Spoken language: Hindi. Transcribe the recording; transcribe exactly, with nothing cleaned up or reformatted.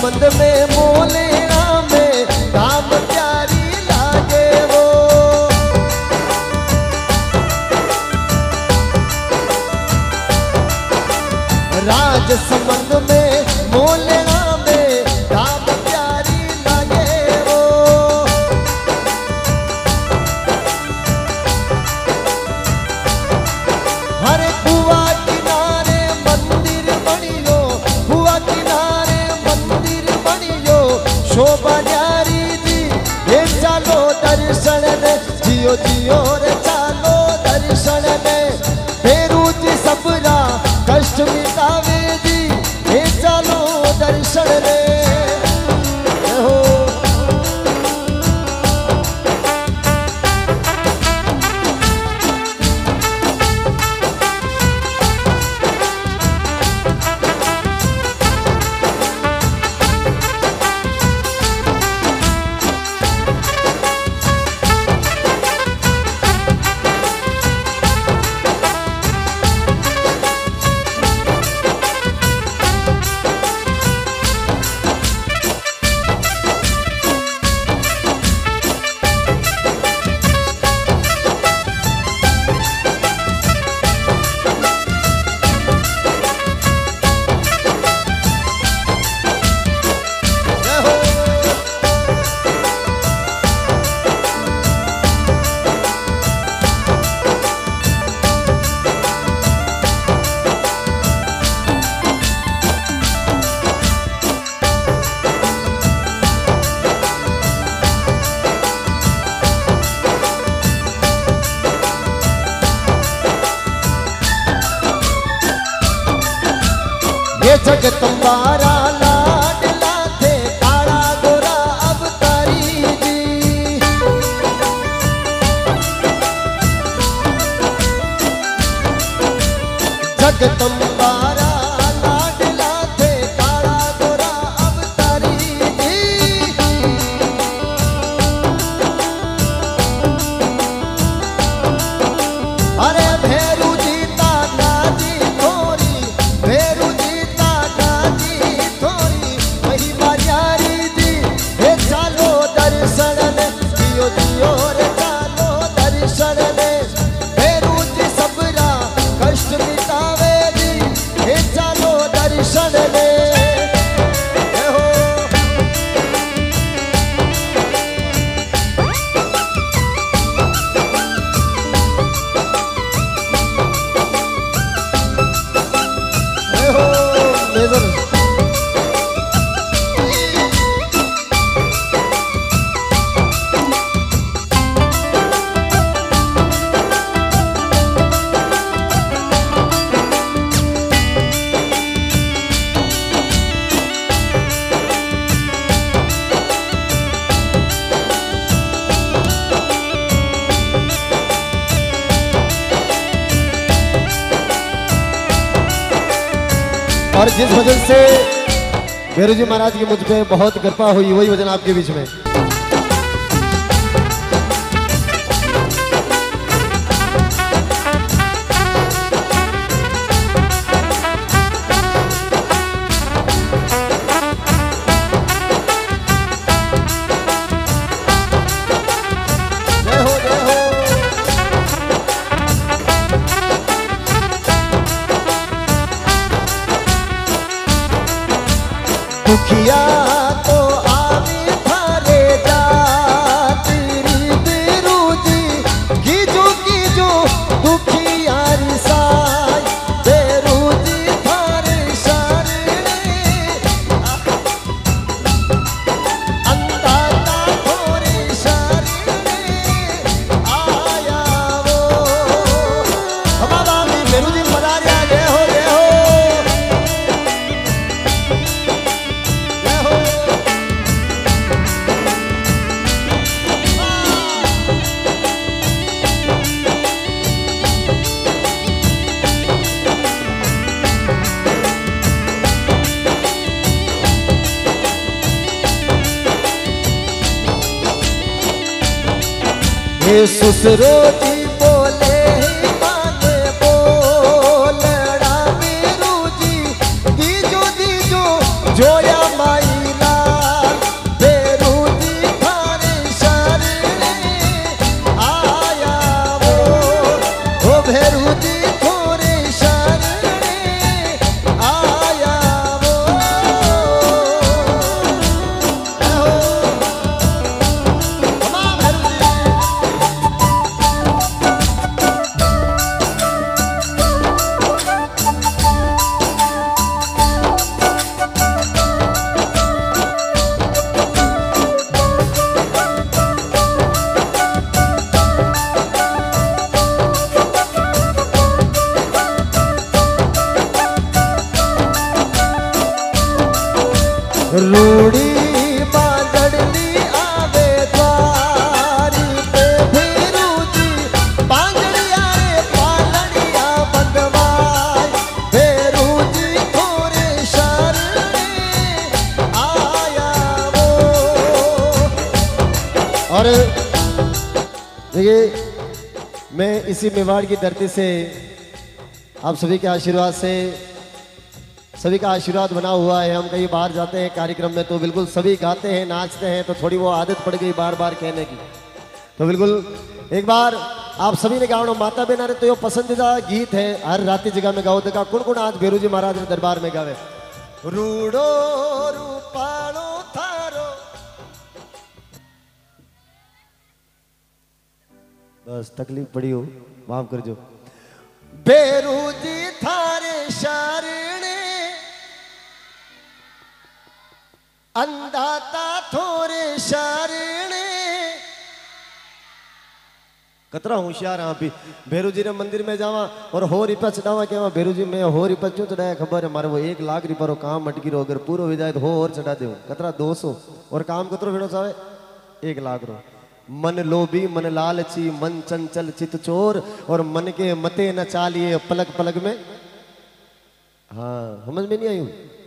संबंध में मोलेरा में धाम प्यारी लागे वो। राज संबंध में मोलेरा में धाम प्यारी लागे वो। हरे कुआ किनारे मंदिर बनियो, कुआ किनारे मंदिर बनियो, शोभा न्यारी जी हे चालो दर्शन ने, जियो जियो रे चालो दर्शन ने। फेरू जी सबरा कष्ट मिटावे जी हे चालो दर्शन ने। हो ये जगदम्बारा लाडला थे काला गोरा अवतारी जी। जगदम्बारा लाडला थे काला गोरा अवतारी जी। अरे भैरू जी ताना जी थोरी, भैरू और जिस भजन से भैरू जी महाराज की मुझ पे बहुत कृपा हुई वही भजन आपके बीच में। दुखिया तो आवे थारे जा तेरी बेरू जी, कीजो कीजो दुखियारी साई बेरू जी थारे शरणे। अंदाता थोरे शरणे आया वो। बाबा मी बेरू जी मदारिया जय हो जय हो। सुसरो जी बोले माने बोलड़ा बेरू जी, दीजो दीजो जोया माई रूड़ी बांधड़ी आवे द्वारी पे भेरू जी बांधड़ी आए पालड़िया बंदवाई भेरू जी थोड़े शरणे आया वो। और देखिए मैं इसी मेवाड़ की धरती से आप सभी के आशीर्वाद से सभी का आशीर्वाद बना हुआ है। हम कहीं बाहर जाते हैं कार्यक्रम में तो बिल्कुल सभी गाते हैं नाचते हैं तो थोड़ी वो आदत पड़ गई बार बार कहने की। तो बिल्कुल एक बार आप सभी ने गाओ माता बिना रे तो यो पसंदीदा गीत है हर राती जगह में गाओ देखा कौन कौन आज भेरू जी महाराज ने दरबार में गावे। रूड़ो रूपालो थारो बस तकलीफ पड़ी हो माफ कर जो। भेरू जी थारे शरणे अंधाता थोरे शरणे कतरा होशियार हाँ भी भेरू जी ने मंदिर में जावा और हो रिपा चढ़ावा के भेरू जी मैं हो रिपा क्यों चढ़ाया खबर है मारे वो एक लाख रिपा रो काम अटकी रो अगर पूरा हो जाए तो हो और चढ़ा दे कतरा दो सौ और काम कतरो भेड़ो चाहे एक लाख रो। मन लोभी मन लालची मन चंचल चित चोर और मन के मते न चालिए पलक पलक में। हाँ समझ में नहीं आई।